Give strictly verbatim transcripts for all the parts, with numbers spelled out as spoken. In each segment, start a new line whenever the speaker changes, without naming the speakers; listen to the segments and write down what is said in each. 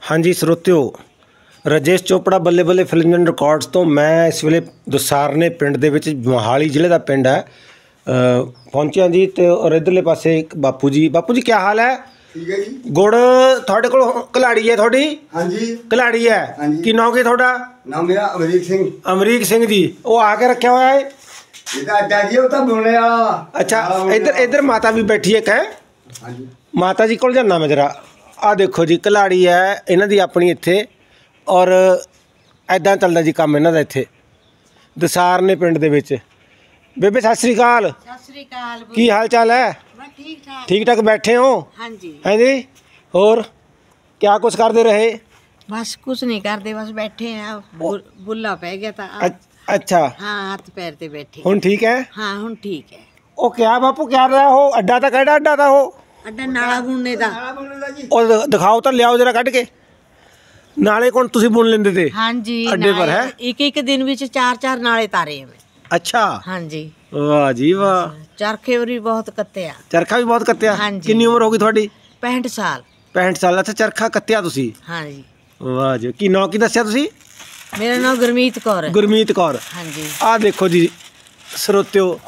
हाँ जी ਸਰੋਤਿਓ, राजेश चोपड़ा बल्ले बल्ले फिल्म रिकॉर्ड्स तो मैं इस ਵੇਲੇ ਦੁਸਾਰਨੇ ਪਿੰਡ ਦੇ ਵਿੱਚ ਮੋਹਾਲੀ ਜ਼ਿਲ੍ਹੇ ਦਾ ਪਿੰਡ ਹੈ ਪਹੁੰਚਿਆ ਜੀ। ਤੇ ਔਰ ਇਧਰਲੇ ਪਾਸੇ ਇੱਕ ਬਾਪੂ ਜੀ। ਬਾਪੂ ਜੀ ਕੀ ਹਾਲ ਹੈ?
ਠੀਕ ਹੈ ਜੀ।
ਗੁੜ ਤੁਹਾਡੇ ਕੋਲ ਕਲਾੜੀ ਹੈ ਤੁਹਾਡੀ? ਹਾਂਜੀ ਕਲਾੜੀ ਹੈ। ਕੀ ਨਾਮ ਕੀ ਤੁਹਾਡਾ?
ਨਾਮ ਮੇਰਾ ਅਮਰੀਕ ਸਿੰਘ।
ਅਮਰੀਕ ਸਿੰਘ ਜੀ, ਉਹ ਆ ਕੇ ਰੱਖਿਆ ਹੋਇਆ ਹੈ
ਇਹਦਾ ਅੱਡਾ ਜੀ, ਉਹ ਤਾਂ ਬੁਣਨੇ ਵਾਲਾ।
ਅੱਛਾ, ਇੱਧਰ ਇੱਧਰ ਮਾਤਾ ਵੀ ਬੈਠੀ ਹੈ ਹੈ
ਹਾਂਜੀ,
ਮਾਤਾ ਜੀ ਕੋਲ ਜਾਣਾ ਮੈਂ ਜਰਾ। ਆ ਦੇਖੋ ਜੀ ਕਲਾੜੀ ਹੈ ਇਹਨਾਂ ਦੀ ਆਪਣੀ ਇੱਥੇ, ਔਰ ਐਦਾਂ ਚੱਲਦਾ ਜੀ ਕੰਮ ਇਹਨਾਂ ਦਾ ਇੱਥੇ ਦਸਾਰਨੇ ਪਿੰਡ ਦੇ ਵਿੱਚ। ਬੇਬੇ ਸਤਿ ਸ੍ਰੀ ਅਕਾਲ।
ਸਤਿ ਸ੍ਰੀ ਅਕਾਲ।
ਕੀ ਹਾਲ ਚਾਲ ਹੈ?
ਮੈਂ ਠੀਕ ਠਾਕ।
ਠੀਕ ਠਾਕ ਬੈਠੇ ਹੋ?
ਹਾਂਜੀ
ਹਾਂਜੀ। ਹੋਰ ਕਿਆ ਕੁਛ ਕਰਦੇ ਰਹੇ?
बस कुछ नहीं करते, बस बैठे हैं। बुला पै गया था।
अ- अच्छा
हाँ, हाथ पैर ते बैठे।
ਹੁਣ ਠੀਕ ਹੈ?
हाँ हुन ठीक है।
ਉਹ ਕਿਆ ਬਾਪੂ ਕਿਆ ਰਿਹਾ ਉਹ ਅੱਡਾ ਤਾਂ ਕਿਹੜਾ ਅੱਡਾ ਤਾਂ ਉਹ?
अड्डा नाला बुनने दा।
ਉਹ ਦ- ਦਿਖਾਓ ਤਾਂ, ਲਿਆਓ ਜਰਾ ਕੱਢ ਕੇ। ਨਾਲੇ ਕੋਣ ਤੁਸੀਂ ਬੁਣ ਲੈਂਦੇ ਤੇ?
हाँ जी,
अड्डे पर है?
एक एक दिन विच चार चार नाले तारे हैं।
ਅੱਛਾ,
हाँ जी,
ਵਾਹ ਜੀ ਵਾਹ।
चरखे भी बहुत कत्ते आ।
ਚਰਖਾ ਵੀ ਬਹੁਤ ਕੱਤਿਆ?
ਹਾਂਜੀ।
ਕਿੰਨੀ ਉਮਰ ਹੋ ਗਈ ਤੁਹਾਡੀ?
पैंठ साल।
ਪੈਂਹਠ ਸਾਲ। ਅੱਛਾ, ਚਰਖਾ ਕੱਤਿਆ ਤੁਸੀਂ?
हाँ जी।
ਵਾਹ ਜੀ। ਕੀ ਨਾਂ ਕੀ ਦੱਸਿਆ ਤੁਸੀਂ?
मेरा नाम गुरमीत कौर है।
ਗੁਰਮੀਤ ਕੌਰ।
हाँ जी।
ਆਹ ਦੇਖੋ ਜੀ ਸਰੋਤਿਓ,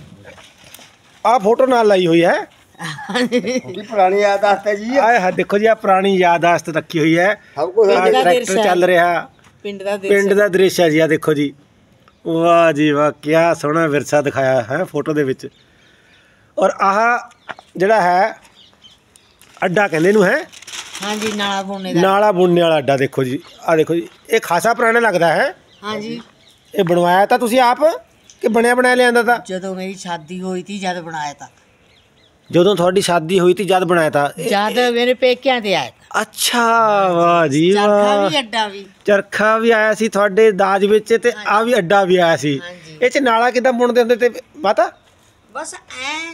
ਆਹ ਫੋਟੋ ਨਾਲ ਲਾਈ ਹੋਈ ਹੈ।
ਕੀ ਪੁਰਾਣੀ ਯਾਦਾਸ਼ਤ ਹੈ ਜੀ।
ਆਏ ਹਾਂ ਦੇਖੋ ਜੀ, ਆਹ ਪੁਰਾਣੀ ਯਾਦਾਸ਼ਤ ਰੱਖੀ ਹੋਈ ਹੈ।
ਸਭ ਕੁਝ
ਆਹ
ਪਿੰਡ ਦਾ
ਟਰੈਕਟਰ
ਦ੍ਰਿਸ਼
ਚੱਲ
ਹੈ।
ਰਿਹਾ,
पिंड दा
ਪਿੰਡ ਦਾ ਦ੍ਰਿਸ਼ ਹੈ ਜੀ। ਆਹ ਦੇਖੋ ਜੀ, ਵਾਹ ਜੀ ਵਾਹ, ਕਿਆ ਸੋਹਣਾ ਵਿਰਸਾ ਦਿਖਾਇਆ ਹੈ ਫੋਟੋ ਦੇ ਵਿੱਚ। ਔਰ ਆਹ ਜਿਹੜਾ ਹੈ ਅੱਡਾ ਕਹਿੰਦੇ ਨੂੰ ਹੈ,
हाँ जी, नाला बुनने दा।
ਨਾਲਾ ਬੁਣਨੇ ਵਾਲਾ ਅੱਡਾ। ਦੇਖੋ ਜੀ, ਆਹ ਦੇਖੋ ਜੀ, ਇਹ ਖਾਸਾ ਪੁਰਾਣਾ ਲੱਗਦਾ ਹੈ।
हाँ जी।
ਇਹ ਬਣਵਾਇਆ ਤਾਂ ਤੁਸੀਂ ਆਪ ਕਿ ਬਣਿਆ ਬਣਾਇਆ ਲਿਆਂਦਾ ਤਾਂ?
ਜਦੋਂ ਮੇਰੀ ਸ਼ਾਦੀ ਹੋਈ थी जद बनाया था।
ਜਦੋਂ ਤੁਹਾਡੀ ਸ਼ਾਦੀ ਹੋਈ ਤੀ ਜਦ ਬਣਾਇਆ ਤਾਂ?
जद मेरे पेकियां ते आया था।
ਅੱਛਾ, ਵਾਹ ਜੀ
चरखा
ਵਾਹ।
भी अड्डा भी।
ਚਰਖਾ ਵੀ ਆਇਆ ਸੀ ਤੁਹਾਡੇ ਦਾਜ ਵਿੱਚ, ਤੇ ਆ ਵੀ ਅੱਡਾ ਵੀ ਆਇਆ ਸੀ।
ਹਾਂਜੀ।
ਇਹ ਚ ਨਾਲਾ ਕਿੱਦਾਂ ਬੁਣਦੇ ਹੁੰਦੇ ਤੇ ਪਤਾ?
ਬਸ ਐ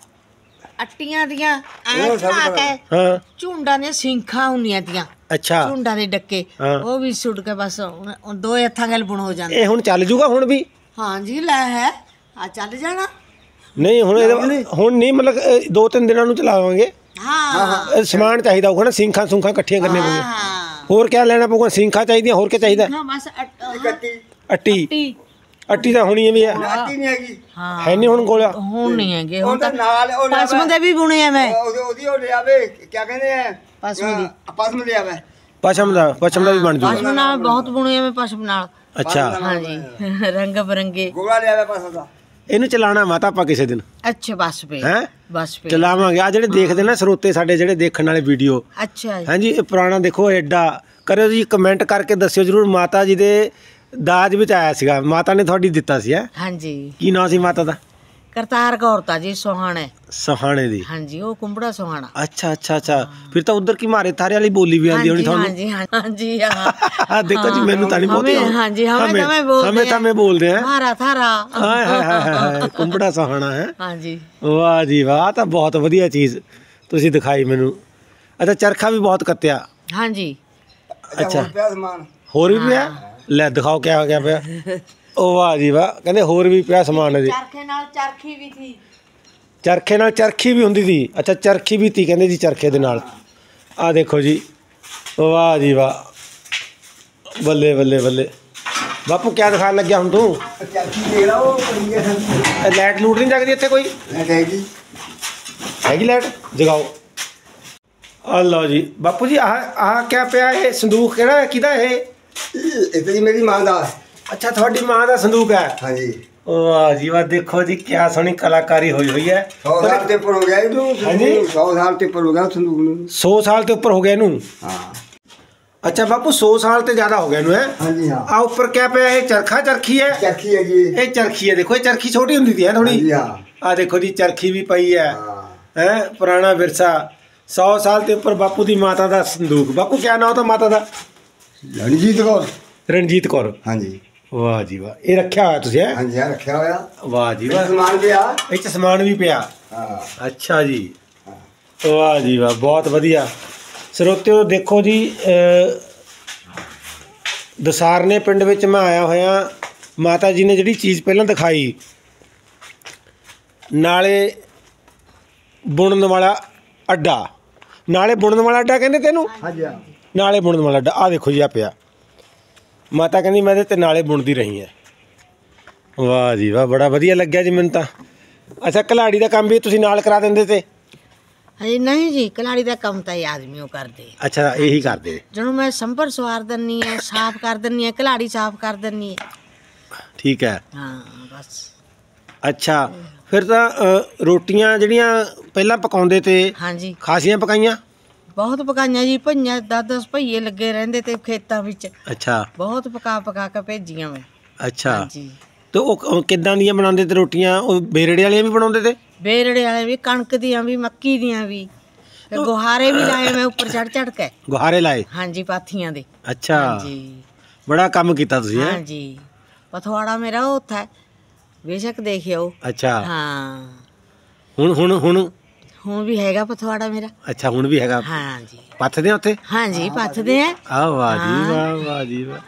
ਅੱਟੀਆਂ ਦੀਆਂ ਐ ਚੜਾ ਕੇ
ਹਾਂ।
ਝੁੰਡਾਂ ਦੀਆਂ ਸਿੰਖਾਂ ਹੁੰਦੀਆਂ ਤੀਆਂ,
ਅੱਛਾ,
ਝੁੰਡਾਂ ਦੇ ਡੱਕੇ,
ਹਾਂ।
ਉਹ ਵੀ ਸੁੱਟ ਕੇ ਬਸ ਹੁਣ- ਹੁਣ ਦੋ ਹੱਥਾਂ ਨਾਲ ਬੁਣ ਹੋ ਜਾਂਦਾ।
ਇਹ ਹੁਣ ਚੱਲ ਜੂਗਾ ਹੁਣ ਵੀ?
ਹਾਂ ਜੀ, ਲੈ ਹੈ ਆ ਚੱਲ ਜਾਣਾ।
ਨਹੀਂ ਹੁਣ ਇਹਦੇ ਹੁਣ ਨਹੀਂ, ਮਤਲਬ ਇਹ ਦੋ ਤਿੰਨ ਦਿਨਾਂ ਨੂੰ ਚਲਾਵਾਂਗੇ।
ਹਾਂ
ਇਹ ਸਮਾਨ ਚਾਹੀਦਾ ਹੋਊਗਾ ਨਾ, ਸਿੰਖਾਂ ਸੁੰਖਾਂ ਇਕੱਠੀਆਂ ਕਰਨੀਆਂ ਪਊਗੀਆਂ।
ਹਾਂ,
ਹੋਰ ਕਿਆ ਲੈਣਾ ਪਊਗਾ? ਸਿੰਖਾਂ ਚਾਹੀਦੀਆਂ, ਹੋਰ ਕੀ ਚਾਹੀਦਾ?
ਹਾਂ ਬਸ ਅੱਟ-
ਕੱਟੀ
ਅੱਟੀ?
ਅੱਟੀ।
ਅੱਟੀ ਤਾਂ ਹੋਣੀ ਵੀ ਹੈ।
ਨਾਤੀ ਨਹੀਂ ਹੈਗੀ।
ਹਾਂ,
ਹੈ ਨਹੀਂ ਹੁਣ ਕੋਲ?
ਹੁਣ ਨਹੀਂ ਹੈਗੇ।
ਉਹ
ਹੁਣ
ਤਾਂ
ਤਾਂ
ਨਾਲ ਉਹ
ਪਸਮ ਦੇ ਵੀ ਬੁਣੇ ਆ ਮੈਂ।
ਉਹਦੀ ਉਹਦੀ ਉਹ ਲਿਆਵੇ, ਕੀ ਕਹਿੰਦੇ ਆ,
ਪਸਮ ਦੀ।
ਪਸਮ ਲਿਆਵੇ।
ਪਸ਼ਮ ਦਾ? ਪਸ਼ਮ ਦਾ ਵੀ ਬਣ ਜੂਗਾ।
ਪਸਮ ਨਾਲ ਬਹੁਤ ਬੁਣੇ ਆ ਮੈਂ, ਪਸਮ ਨਾਲ।
ਅੱਛਾ,
ਹਾਂ ਜੀ, ਰੰਗ ਬਰੰਗੇ।
ਗੋਲਾ ਲਿਆਵੇ ਪਸਮ ਦਾ।
ਇਹਨੂੰ ਚਲਾਣਾ ਮਾਤਾ ਆਪਾਂ ਕਿਸੇ ਦਿਨ
ਅੱਛਾ, ਬਸ ਪੇ
ਹੈ
ਬਸ ਪੇ
ਚਲਾਵਾਂਗੇ। ਆ ਜਿਹੜੇ ਦੇਖਦੇ ਨਾ ਸਰੋਤੇ ਸਾਡੇ, ਜਿਹੜੇ ਦੇਖਣ ਵਾਲੇ ਵੀਡੀਓ,
ਅੱਛਾ ਜੀ।
ਹਾਂਜੀ, ਇਹ ਪੁਰਾਣਾ ਦੇਖੋ ਐਡਾ। ਕਰਿਓ ਜੀ ਕਮੈਂਟ ਕਰਕੇ ਦੱਸਿਓ ਜਰੂਰ। ਮਾਤਾ ਜੀ ਦੇ ਦਾਜ ਵਿੱਚ ਆਇਆ ਸੀਗਾ, ਮਾਤਾ ਨੇ ਤੁਹਾਡੀ ਦਿੱਤਾ ਸੀ ਹੈ?
ਹਾਂਜੀ,
ਕੀ ਨਾਂ ਸੀ ਮਾਤਾ ਦਾ?
ਕਰਤਾਰ ਕੌਰ ਤਾ ਜੀ ਸੋਹਾਣੇ।
ਸਹਾਣੇ ਦੀ?
ਹਾਂਜੀ, ਉਹ ਕੁੰਬੜਾ ਸੋਹਾਣਾ।
ਅੱਛਾ ਅੱਛਾ ਅੱਛਾ। ਫਿਰ ਤਾਂ ਉਧਰ ਕੀ ਮਾਰੇ ਥਾਰੇ ਵਾਲੀ ਬੋਲੀ ਵੀ ਆਉਂਦੀ ਹੋਣੀ ਤੁਹਾਨੂੰ?
ਹਾਂਜੀ ਹਾਂਜੀ ਹਾਂ।
ਆ ਦੇਖੋ ਜੀ, ਮੈਨੂੰ ਤਾਂ ਨਹੀਂ ਪਤਾ।
ਹਮੇ ਹਾਂਜੀ ਹਮੇ ਤਾਂ ਮੈਂ ਬੋਲਦੇ
ਹਮੇ ਤਾਂ ਮੈਂ ਬੋਲਦੇ ਆ।
ਮਾਰਾ ਥਾਰਾ।
ਹਾਏ ਹਾਏ ਹਾਏ ਹਾਏ, ਕੁੰਬੜਾ ਸਹਾਣਾ ਹੈ।
ਹਾਂਜੀ।
ਵਾਹ ਜੀ ਵਾਹ, ਆਹ ਤਾਂ ਬਹੁਤ ਵਧੀਆ ਚੀਜ਼ ਤੁਸੀਂ ਦਿਖਾਈ ਮੈਨੂੰ। ਅੱਛਾ, ਚਰਖਾ ਵੀ ਬਹੁਤ ਕੱਤਿਆ?
ਹਾਂਜੀ।
ਅੱਛਾ,
ਹੋਰ ਪਿਆ ਸਮਾਨ।
ਹੋਰ ਵੀ ਪਿਆ? ਲੈ ਦਿਖਾਓ ਕਿਆ ਹੋ ਗਿਆ ਪਿਆ। ਉਹ ਵਾਹ ਜੀ ਵਾਹ, ਕਹਿੰਦੇ ਹੋਰ ਵੀ ਪਿਆ ਸਮਾਨ ਇਹਦੇ।
ਚਰਖੇ ਨਾਲ ਚਰਖੀ ਵੀ ਥੀ।
ਚਰਖੇ ਨਾਲ ਚਰਖੀ ਵੀ ਹੁੰਦੀ ਸੀ? ਅੱਛਾ, ਚਰਖੀ ਵੀ ਤੀ ਕਹਿੰਦੇ ਜੀ ਚਰਖੇ ਦੇ ਨਾਲ। ਆਹ ਦੇਖੋ ਜੀ, ਵਾਹ ਜੀ ਵਾਹ, ਬੱਲੇ ਬੱਲੇ ਬੱਲੇ। ਬਾਪੂ ਕਿਆ ਦਿਖਾਣ ਲੱਗਿਆ ਹੁਣ ਤੂੰ?
ਚਾਚੀ ਦੇਖ ਲਾ, ਉਹ ਪਈ ਹੈ।
ਇਹ ਲਾਈਟ ਲੂਟ ਨਹੀਂ ਜਗਦੀ ਇੱਥੇ ਕੋਈ?
ਮੈਂ ਕਹੇਗੀ
ਹੈਗੀ ਲਾਈਟ? ਜਗਾਓ। ਆ ਲਓ ਜੀ ਬਾਪੂ ਜੀ, ਆਹ ਆਹ ਕਿਆ ਪਿਆ? ਇਹ ਸੰਦੂਕ ਕਿਹੜਾ ਹੈ, ਕਿਹਦਾ ਇਹ?
ਇਹ ਤਾਂ ਜੀ ਮੇਰੀ ਮਾਂ ਦਾ।
ਅੱਛਾ, ਤੁਹਾਡੀ ਮਾਂ ਦਾ ਸੰਦੂਕ ਹੈ?
ਹਾਂਜੀ।
ਵਾਹ ਜੀ ਵਾਹ, ਦੇਖੋ ਜੀ ਕਿਆ ਸੋਹਣੀ ਕਲਾਕਾਰੀ ਹੋਈ ਹੋਈ ਹੈ।
ਸੌ ਸਾਲ ਤੇ ਉੱਪਰ ਹੋ ਗਿਆ ਇਹਨੂੰ।
ਹਾਂਜੀ?
ਸੌ ਸਾਲ ਤੇ ਉੱਪਰ ਹੋ ਗਿਆ ਸੰਦੂਕ ਨੂੰ।
ਸੌ ਸਾਲ ਤੇ ਉੱਪਰ ਹੋ ਗਿਆ ਇਹਨੂੰ?
ਹਾਂ।
ਅੱਛਾ ਬਾਪੂ, ਸੌ ਸਾਲ ਤੇ ਜ਼ਿਆਦਾ ਹੋ ਗਿਆ ਇਹਨੂੰ ਹੈ?
ਹਾਂਜੀ ਹਾਂ।
ਆ ਉੱਪਰ ਕਿਆ ਪਿਆ? ਇਹ ਚਰਖਾ ਚਰਖੀ ਹੈ?
ਚਰਖੀ ਹੈ ਜੀ।
ਇਹ ਚਰਖੀ ਹੈ। ਦੇਖੋ, ਇਹ ਚਰਖੀ ਛੋਟੀ ਹੁੰਦੀ ਸੀ ਹੈ ਥੋੜੀ।
ਹਾਂਜੀ ਹਾਂ।
ਆ ਦੇਖੋ ਜੀ, ਚਰਖੀ ਵੀ ਪਈ ਹੈ।
ਹਾਂ।
ਹੈ ਪੁਰਾਣਾ ਵਿਰਸਾ। ਸੌ ਸਾਲ ਤੇ ਉੱਪਰ ਬਾਪੂ ਦੀ ਮਾਤਾ ਦਾ ਸੰਦੂਕ। ਬਾਪੂ ਕਿਆ ਨਾਮ ਤਾਂ ਮਾਤਾ ਦਾ?
ਰਣਜੀਤ ਕੌਰ।
ਰਣਜੀਤ ਕੌਰ।
ਹਾਂਜੀ।
ਵਾਹ ਜੀ ਵਾਹ, ਇਹ ਰੱਖਿਆ ਹੋਇਆ ਤੁਸੀਂ ਹੈ?
ਹਾਂਜੀ ਹਾਂ, ਰੱਖਿਆ ਹੋਇਆ।
ਵਾਹ ਜੀ ਵਾਹ,
ਸਮਾਨ ਪਿਆ।
ਇਹ ਚ ਸਮਾਨ ਵੀ ਪਿਆ?
ਹਾਂ।
ਅੱਛਾ ਜੀ, ਵਾਹ ਜੀ ਵਾਹ, ਬਹੁਤ ਵਧੀਆ। ਸਰੋਤਿਓ ਦੇਖੋ ਜੀ, ਦਸਾਰਨੇ ਪਿੰਡ ਵਿੱਚ ਮੈਂ ਆਇਆ ਹੋਇਆ। ਮਾਤਾ ਜੀ ਨੇ ਜਿਹੜੀ ਚੀਜ਼ ਪਹਿਲਾਂ ਦਿਖਾਈ, ਨਾਲੇ ਬੁਣਨ ਵਾਲਾ ਅੱਡਾ, ਨਾਲੇ ਬੁਣਨ ਵਾਲਾ ਅੱਡਾ ਕਹਿੰਦੇ ਤੈਨੂੰ?
ਹਾਂਜੀ ਹਾਂ।
ਨਾਲੇ ਬੁਣਨ ਵਾਲਾ ਡਾ- ਆਹ ਦੇਖੋ ਜੀ ਆ ਪਿਆ। ਮਾਤਾ ਕਹਿੰਦੀ ਮੈਂ ਇਹਦੇ ਤੇ ਨਾਲੇ ਬੁਣਦੀ ਰਹੀ ਹੈ। ਵਾਹ ਜੀ ਵਾਹ, ਬੜਾ ਵਧੀਆ ਲੱਗਿਆ ਜੀ ਮੈਨੂੰ ਤਾਂ। ਅੱਛਾ, ਕਲਾੜੀ ਦਾ ਕੰਮ ਵੀ ਤੁਸੀਂ ਨਾਲ ਕਰਾ ਦਿੰਦੇ ਤੇ?
ਹਜੇ ਨਹੀਂ ਜੀ, ਕਲਾੜੀ ਦਾ ਕੰਮ ਤਾਂ ਇਹ ਆਦਮੀ ਉਹ ਕਰਦੇ।
ਅੱਛਾ, ਇਹੀ ਕਰਦੇ।
ਜਦੋਂ ਮੈਂ ਸੰਭਰ ਸਵਾਰ ਦਿੰਨੀ ਆ, ਸਾਫ਼ ਕਰ ਦਿੰਨੀ ਆ, ਕਲਾੜੀ ਸਾਫ਼ ਕਰ ਦਿੰਨੀ ਆ।
ਠੀਕ ਹੈ।
ਹਾਂ ਬਸ।
ਅੱਛਾ, ਫਿਰ ਤਾਂ ਅ, ਰੋਟੀਆਂ ਜਿਹੜੀਆਂ ਪਹਿਲਾਂ ਪਕਾਉਂਦੇ ਤੇ
ਹਾਂਜੀ,
ਖਾਸੀਆਂ ਪਕਾਈਆਂ?
ਬਹੁਤ ਪਕਾਈਆਂ ਜੀ। ਭਈਆਂ ਦਸ ਦਸ ਭਈਏ ਲੱਗੇ ਰਹਿੰਦੇ ਤੇ ਖੇਤਾਂ ਵਿੱਚ।
ਅੱਛਾ
ਬਹੁਤ ਪਕਾ ਪਕਾ ਕੇ ਭੇਜੀਆਂ ਮੈਂ।
ਅੱਛਾ,
ਹਾਂਜੀ,
ਤੇ ਉਹ ਉਹ ਕਿੱਦਾਂ ਦੀਆਂ ਬਣਾਉਂਦੇ ਤੇ ਰੋਟੀਆਂ? ਉਹ ਬੇਰੜੇ ਵਾਲੀਆਂ ਵੀ ਬਣਾਉਂਦੇ ਤੇ?
ਬੇਰੜੇ ਵਾਲੇ ਵੀ, ਕਣਕ ਦੀਆਂ ਵੀ, ਮੱਕੀ ਦੀਆਂ ਵੀ, ਤੇ ਗੁਹਾਰੇ ਵੀ ਲਾਏ ਮੈਂ ਉੱਪਰ ਚੜ ਚੜ ਕੇ।
ਗੁਹਾਰੇ ਲਾਏ?
ਹਾਂਜੀ, ਪਾਥੀਆਂ ਦੇ।
ਅੱਛਾ,
ਹਾਂਜੀ
ਬੜਾ ਕੰਮ ਕੀਤਾ ਤੁਸੀਂ ਹੈਂ?
ਹਾਂਜੀ, ਪਥਵਾੜਾ ਮੇਰਾ ਉੱਥੇ ਹੈ, ਬੇਸ਼ੱਕ ਦੇਖਿਓ।
ਅੱਛਾ,
ਹਾਂ,
ਹੁਣ ਹੁਣ ਹੁਣ
ਹੁਣ ਵੀ ਹੈਗਾ ਪਥਵਾੜਾ ਮੇਰਾ।
ਅੱਛਾ, ਹੁਣ ਵੀ ਹੈਗਾ?
ਹਾਂਜੀ
ਪੱਥਦੇ ਆ ਉੱਥੇ?
ਹਾਂਜੀ, ਪੱਥਦੇ ਆ।
ਆ ਵਾਹ ਜੀ
ਹਾਂ।
ਵਾਹ, ਵਾਹ ਜੀ ਵਾਹ,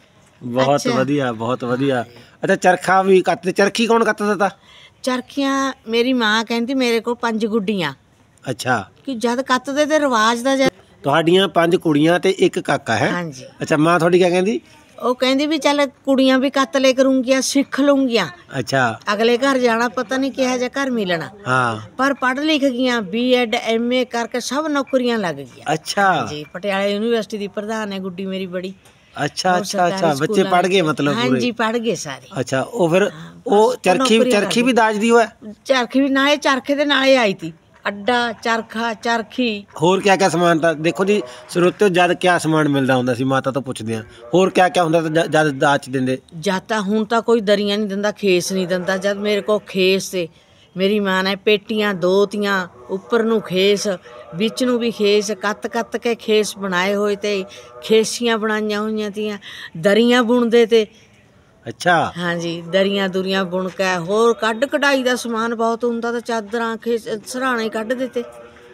ਬਹੁਤ
ਅੱਛਾ।
ਵਧੀਆ ਬਹੁਤ ਵਧੀਆ। ਅੱਛਾ, ਚਰਖਾ ਵੀ ਕੱਤਦੇ? ਚਰਖੀ ਕੌਣ ਕੱਤਦਾ ਤਾ?
ਚਰਖੀਆਂ ਮੇਰੀ ਮਾਂ ਕਹਿੰਦੀ ਮੇਰੇ ਕੋਲ ਪੰਜ ਗੁੱਡੀਆਂ,
ਅੱਛਾ,
ਕਿ ਜਦ ਕੱਤਦੇ ਤੇ ਰਿਵਾਜ ਦਾ ਜਦ।
ਤੁਹਾਡੀਆਂ ਪੰਜ ਕੁੜੀਆਂ ਤੇ ਇੱਕ ਕਾਕਾ ਹੈ?
ਹਾਂਜੀ,
ਅੱਛਾ, ਮਾਂ ਤੁਹਾਡੀ ਕਿਆ ਕਹਿੰਦੀ?
ਉਹ ਕਹਿੰਦੀ ਵੀ ਚੱਲ ਕੁੜੀਆਂ ਵੀ ਕੱਤ ਲੈ ਕਰੂੰਗੀਆਂ, ਸਿੱਖ ਲੂੰਗੀਆਂ,
ਅੱਛਾ,
ਅਗਲੇ ਘਰ ਜਾਣਾ, ਪਤਾ ਨਹੀਂ ਕਿਹੋ ਜਿਹਾ ਘਰ ਮਿਲਣਾ।
ਹਾਂ,
ਪਰ ਪੜ੍ਹ ਲਿਖ ਗਈਆਂ, ਬੀ ਐਡ ਐਮ ਏ ਕਰਕੇ ਸਭ ਨੌਕਰੀਆਂ ਲੱਗ ਗਈਆਂ।
ਅੱਛਾ
ਜੀ, ਪਟਿਆਲੇ ਯੂਨੀਵਰਸਿਟੀ ਦੀ ਪ੍ਰਧਾਨ ਹੈ ਗੁੱਡੀ ਮੇਰੀ ਬੜੀ।
ਅੱਛਾ
ਉਹ
ਅੱਛਾ ਅੱਛਾ,
ਸਰਕਾਰੀ
ਬੱਚੇ
ਸਕੂਲਾਂ
ਪੜ ਗਏ
ਵਿੱਚ।
ਮਤਲਬ ਪੂਰੇ?
ਹਾਂਜੀ, ਪੜ ਗਏ ਸਾਰੇ।
ਅੱਛਾ, ਉਹ ਫਿਰ
ਹਾਂ,
ਉਹ
ਬਸ
ਚਰਖੀ
ਨੌਕਰੀਆਂ
ਚਰਖੀ
ਕਰ
ਵੀ ਦਾਜ ਦੀ ਹੋਇਆ?
ਚਰਖੀ ਵੀ ਨਾਲੇ, ਚਰਖੇ ਦੇ ਨਾਲੇ ਆਈ ਤੀ, ਅੱਡਾ, ਚਰਖਾ, ਚਰਖੀ।
ਹੋਰ ਕਿਆ ਕਿਆ ਸਮਾਨ ਤਾਂ ਦੇਖੋ ਜੀ ਸਰੋਤਿਓ, ਜਦ ਕਿਆ ਸਮਾਨ ਮਿਲਦਾ ਹੁੰਦਾ ਸੀ? ਮਾਤਾ ਤੋਂ ਪੁੱਛਦੇ ਆ, ਹੋਰ ਕਿਆ ਕਿਆ ਹੁੰਦਾ ਤਾਂ ਜ- ਜਦ ਦਾਜ 'ਚ ਦਿੰਦੇ?
ਜਦ ਤਾਂ ਹੁਣ ਤਾਂ ਕੋਈ ਦਰੀਆਂ ਨਹੀਂ ਦਿੰਦਾ, ਖੇਸ ਨਹੀਂ ਦਿੰਦਾ। ਜਦ ਮੇਰੇ ਕੋਲ ਖੇਸ ਤੇ ਮੇਰੀ ਮਾਂ ਨੇ ਪੇਟੀਆਂ ਦੋ ਤੀਆਂ, ਉੱਪਰ ਨੂੰ ਖੇਸ, ਵਿੱਚ ਨੂੰ ਵੀ ਖੇਸ, ਕੱਤ ਕੱਤ ਕੇ ਖੇਸ ਬਣਾਏ ਹੋਏ ਤੇ ਖੇਸੀਆਂ ਬਣਾਈਆਂ ਹੋਈਆਂ ਤੀਆਂ, ਦਰੀਆਂ ਬੁਣਦੇ ਤੇ।
ਅੱਛਾ,
ਹਾਂਜੀ, ਦਰੀਆਂ ਦੁਰੀਆਂ ਬੁਣ ਕੇ, ਹੋਰ ਕੱਢ ਕਢਾਈ ਦਾ ਸਮਾਨ ਬਹੁਤ ਹੁੰਦਾ, ਤਾਂ ਚਾਦਰਾਂ ਖੇਸ ਸਰਾਣੇ ਕੱਢ ਦਿੱਤੇ।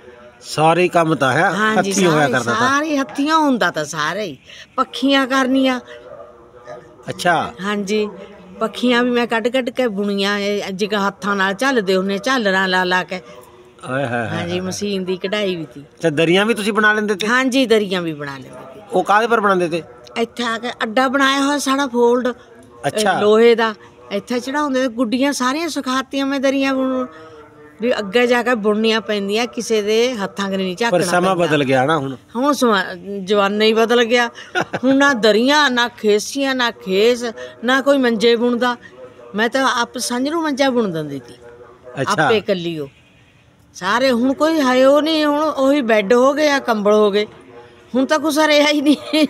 ਸਾਰੇ ਹੀ ਕੰਮ ਤਾਂ ਹੈ
ਹਾਂਜੀ,
ਹੱਥੀਂ ਹੋਇਆ
ਸਾਰੇ
ਕਰਦਾ ਤਾਂ?
ਸਾਰੇ ਹੱਥੀਆਂ ਹੁੰਦਾ ਤਾਂ ਸਾਰੇ ਹੀ। ਪੱਖੀਆਂ ਕਰਨੀਆਂ।
ਅੱਛਾ,
ਹਾਂਜੀ, ਪੱਖੀਆਂ ਵੀ ਮੈਂ ਕੱਢ ਕੱਢ ਕੇ ਬੁਣੀਆਂ, ਇਹ ਜਿਹਾ ਹੱਥਾਂ ਨਾਲ ਝੱਲਦੇ ਹੁੰਦੇ, ਝਾਲਰਾਂ ਲਾ ਲਾ ਕੇ।
ਆਏ ਹਾਏ ਹਾਏ।
ਹਾਂਜੀ, ਮਸ਼ੀਨ ਦੀ ਕਢਾਈ ਵੀ ਤੀ।
ਅੱਛਾ, ਦਰੀਆਂ ਵੀ ਤੁਸੀਂ ਬਣਾ ਲੈਂਦੇ ਤੇ?
ਹਾਂਜੀ, ਦਰੀਆਂ ਵੀ ਬਣਾ ਲੈਂਦੇ
ਉਹ ਕਾਹਦੇ ਪਰ ਬਣਾਉਂਦੇ ਤੇ?
ਤੇ। ਇੱਥੇ ਆ ਕੇ ਅੱਡਾ ਬਣਾਇਆ ਹੋਇਆ ਸਾਡਾ ਫੋਲਡ,
ਅੱਛਾ,
ਲੋਹੇ ਦਾ, ਇੱਥੇ ਚੜਾਉਂਦੇ ਤੇ। ਗੁੱਡੀਆਂ ਸਾਰੀਆਂ ਸਿਖਾਤੀਆਂ ਮੈਂ ਦਰੀਆਂ ਬੁਣ, ਵੀ ਅੱਗੇ ਜਾ ਕੇ ਬੁਣਨੀਆਂ ਪੈਂਦੀਆਂ, ਕਿਸੇ ਦੇ ਹੱਥਾਂ ਕਰੇ ਨਹੀਂ ਝਾਕਣਾ
ਪਰ ਸਮਾਂ
ਪੈਂਦਾ।
ਬਦਲ ਗਿਆ ਨਾ ਹੁਣ।
ਹੁਣ ਸਮਾਂ ਜਵਾਨਾ ਹੀ ਬਦਲ ਗਿਆ। ਹੁਣ ਨਾ ਦਰੀਆਂ, ਨਾ ਖੇਸੀਆਂ, ਨਾ ਖੇਸ, ਨਾ ਕੋਈ ਮੰਜੇ ਬੁਣਦਾ। ਮੈਂ ਤਾਂ ਆਪ ਸੰਜ ਨੂੰ ਮੰਜਾ ਬੁਣ ਦਿੰਦੀ ਸੀ,
ਅੱਛਾ,
ਆਪੇ ਇਕੱਲੀ ਉਹ। ਸਾਰੇ ਹੁਣ ਕੋਈ ਹੈ ਉਹ ਨਹੀਂ, ਹੁਣ ਉਹੀ ਬੈੱਡ ਹੋ ਗਏ ਆ, ਕੰਬਲ ਹੋ ਗਏ, ਹੁਣ ਤਾਂ ਕੁਛ ਰਿਹਾ ਹੀ ਨਹੀਂ।